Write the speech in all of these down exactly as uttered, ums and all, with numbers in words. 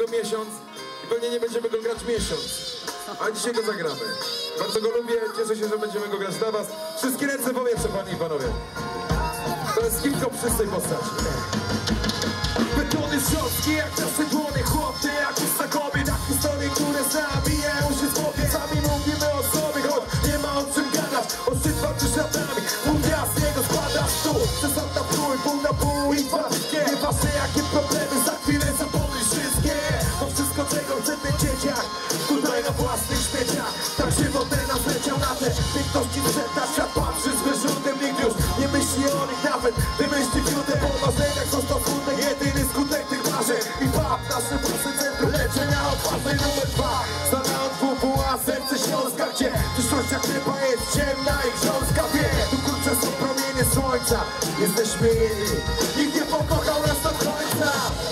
go miesiąc i pewnie nie będziemy go grać miesiąc. A dzisiaj go zagramy. Bardzo go lubię, cieszę się, że będziemy go grać dla was. Wszystkie ręce w powietrze, panie i panowie. To jest kilka przystej postaci. Betony szorstkie jak nasze dłonie, chłopcy jak ustakowy. Na historie, które zabijają się z bokiem. Sami mówimy o sobie, choć nie ma o czym gadać. O szczyt walczy szatami, pół dnia z niego składasz tu. Przesad na pół i pół na pół i dwa. Nieważne jakie problemy, za chwilę zapomnisz wszystkie. To wszystko czego chce ten dzieciak, tutaj na własnych śmieciach. Tak żywotę nas leciał na te piękności sprzęta. Świat patrzy z wyrzutem, nikt już nie myśli o nich nawet. Wymyśli fiutę po marzeniach, został smutek jedyny skutek tych marzeń. I pap, nasze własne centrum leczenia odważnej numer dwa. Znalazł W W A, serce Śląska, gdzie przyszłość jak ryba jest ciemna i grząska. Wie, tu kurcze są promienie słońca. Jesteśmy inni, nikt nie pokochał nas do końca.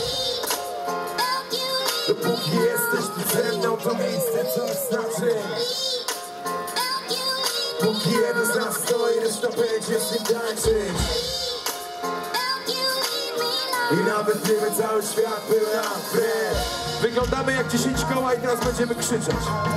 Dopóki jesteś tu ze mną, to miejsce coś znaczy. Póki jeden z nas stoi, reszta będzie z nim tańczyć. I nawet gdyby cały świat był nam wbrew. Wyglądamy jak dziesięć koła i teraz będziemy krzyczeć.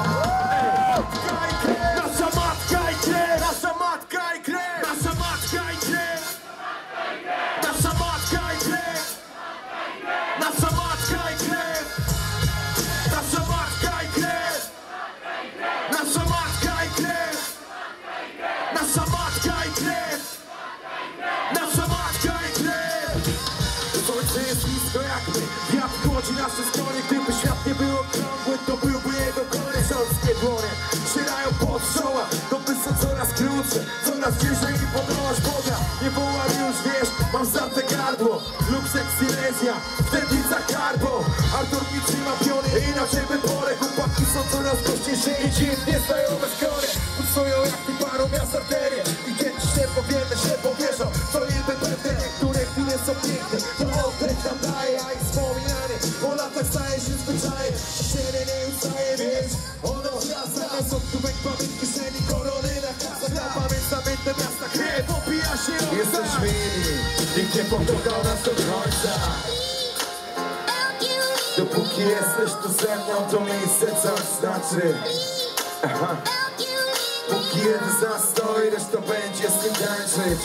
Nasza matka i krew! Nasza matka i krew! Nasza matka i krew! Nasza matka i krew! Nasza matka i krew! Nasza matka i krew! Nasza matka i krew! Nasza matka i krew! Nasza matka i krew! Słońce jest blisko jak my, wiatr chłodzi nasze skronie. Gdyby świat nie był okrągły, to byłby jego koniec. Szorstkie dłonie sierają pod czoła, to by są coraz krótsze, coraz bliżej i podróż Boga. Nie wołam już, wiesz, mam zarte gardło. Luxek, Silesia, wtedy za karbo. Artur mi trzyma piony, inaczej by porę. Chłopaki są coraz głośniejsze i dziwnie znajome skronie. Stoją jak ty parą miast arterie. I kiedyś nie powiedzę, że powierzą, to niby pewne, niektóre chwile są piękne. To oddech nam daje, a ich wspominanie po latach staje się zwyczajem. Cienie nie ustaje, więc ono wraca. Sądówek pamięć w kieszeni, korony na kasach. Na pamięć zamętne miasta, krew opija się owca. Jesteśmy inni, nikt nie pokochał nas do końca. Dopóki jesteś tu ze mną, to miejsce coś znaczy. Aha. Póki jeden z nas stoi, reszta będzie z tym tańczyć.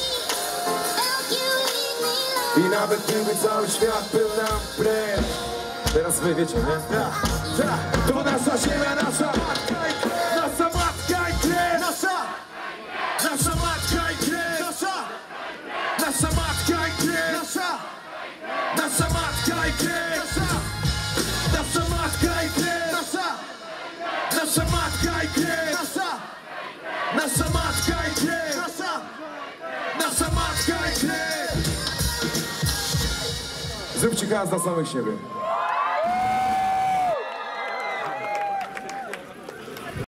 I nawet gdyby cały świat był nam wbrew. Teraz wy wiecie, nie? Ja, ja. To nasza ziemia, nasza matka i krew. Nasza matka i krew. Nasza Nasza matka i krew. Nasza Nasza matka i krew. Nasza Nasza matka i krew. Nasza matka i krew. Nasza Nasza matka i krew. Nasza Nasza matka i krew. Nasza Nasza matka i krew. Zróbcie hałas dla samych siebie.